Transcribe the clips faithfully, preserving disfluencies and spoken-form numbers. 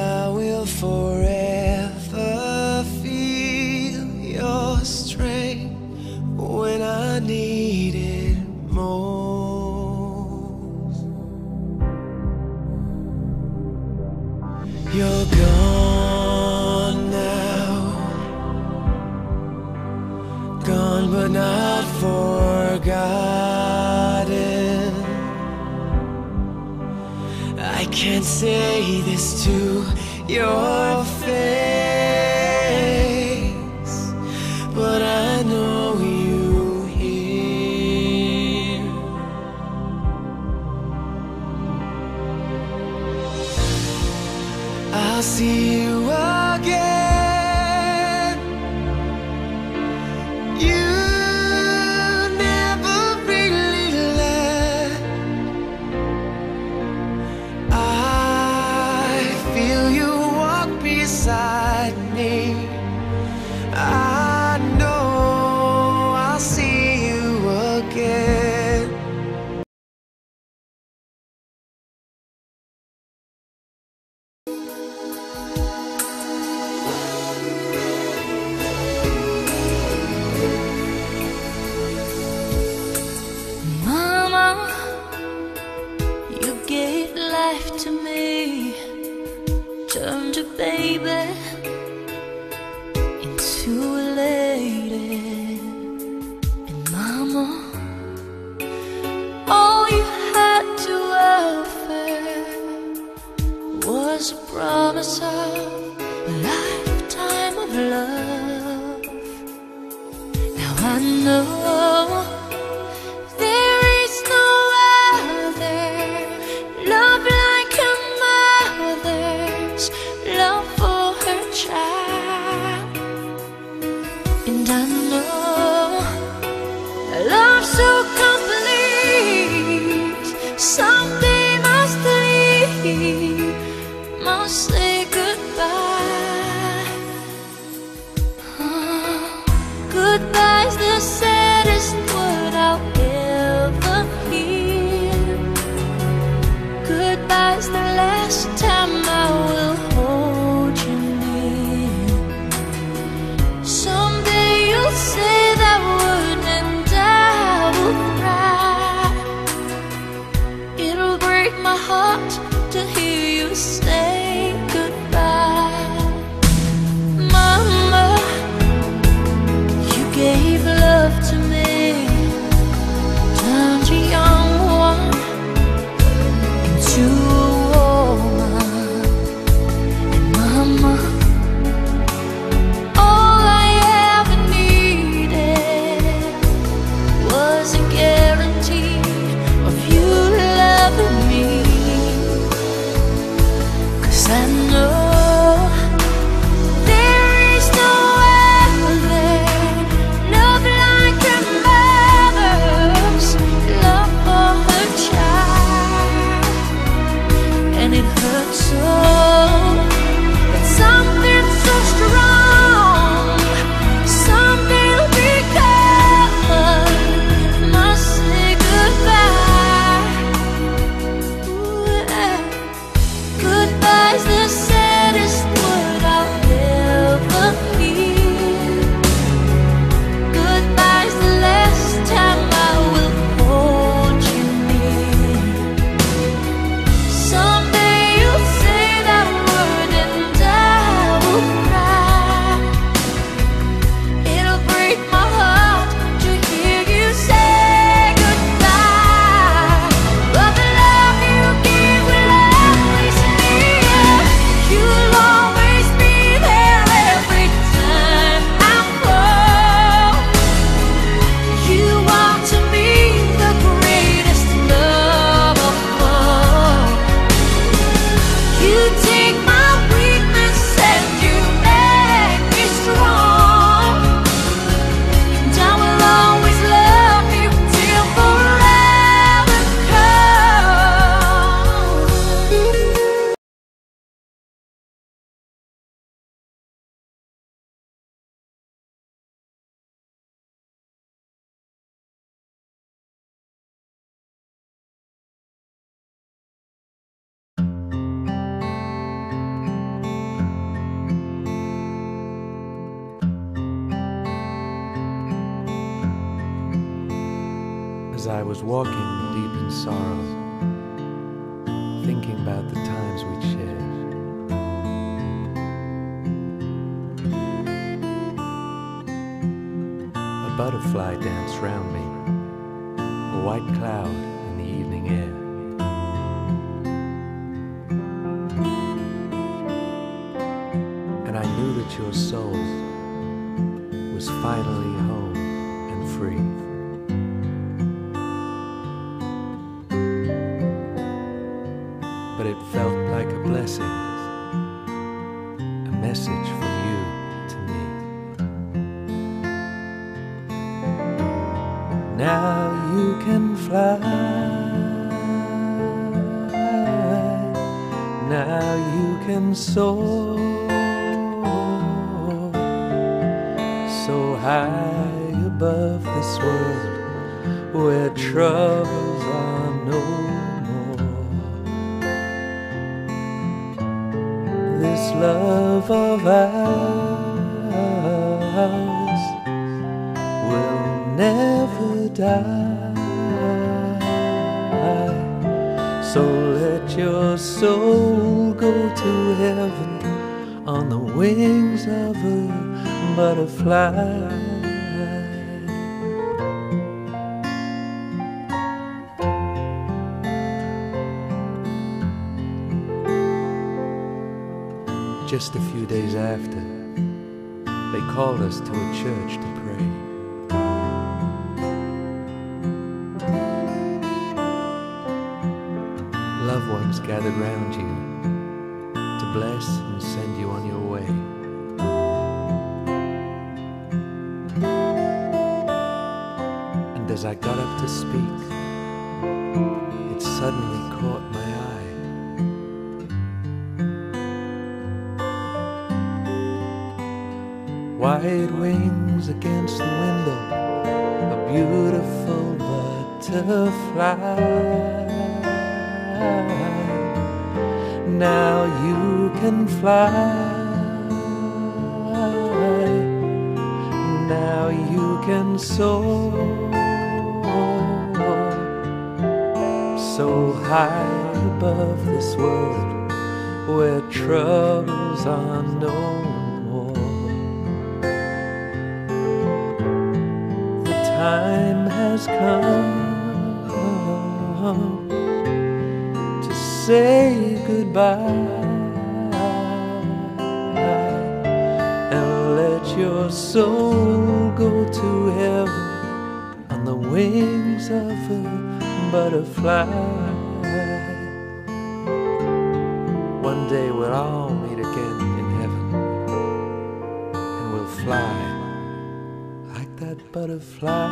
I will forever feel your strength when I need it most. You're gone now, gone but not forgotten. I can't say this to your face, but I know you hear. I'll see you again. You never really left. I feel you walk beside me. I know I'll see you again. Mama, you gave life to me, turned a baby into a lady. And mama, all you had to offer was a promise of a lifetime of love. Now I know there is no other love like a mother's love for her child. And I know a love so complete someday must leave, must say goodbye. Oh, goodbye's the saddest word I'll ever hear. Goodbye's the last time I will hold you near. Someday you'll say that word and I will cry. It'll break my heart to hear you say goodbye. Mama, you gave love to me, turned a young one into a woman. And mama, all I ever needed was a guarantee of you loving me. 'Cause I know there is no other love like a mother's love for her child. And it hurts so that something so strong someday will be gone, must say goodbye. Ooh, yeah. Goodbye's the same. was walking deep in sorrow, thinking about the times we'd shared. A butterfly danced round me, a white cloud in the evening air. And I knew that your soul was finally home and free. But it felt like a blessing, a message from you to me. Now you can fly, now you can soar, so high above this world where troubles are no more. This love of ours will never die. So let your soul go to heaven on the wings of a butterfly. Just a few days after, they called us to a church to pray. Loved ones gathered round you to bless and send you on your way. And as I got up to speak, it suddenly caught my eye. White wings against the window, a beautiful butterfly. Now you can fly, now you can soar, so high above this world where troubles are no more. The time has come to say goodbye and let your soul go to heaven on the wings of a butterfly. One day we'll all meet again in heaven, and we'll fly like that butterfly.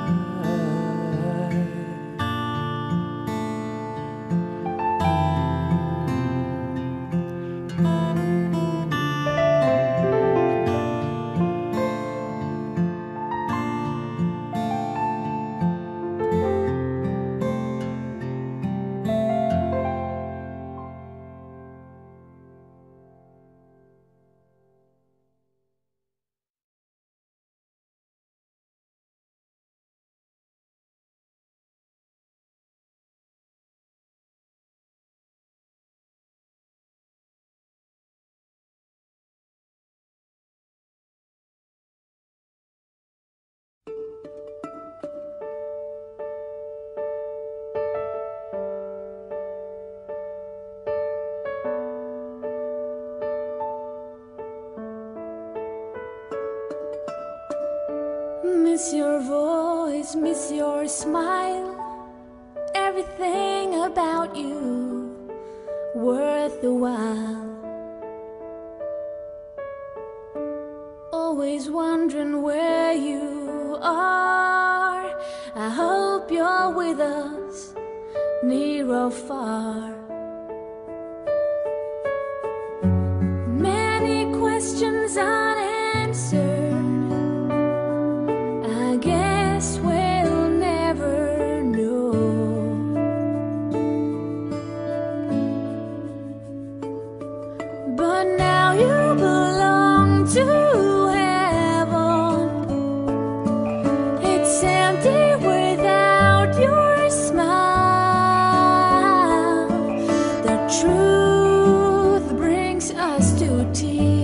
Miss your voice, miss your smile, everything about you worth the while. Always wondering where you are. I hope you're with us, near or far. Many questions unanswered, I guess we'll never know. But now you belong to heaven. It's empty without your us to tears.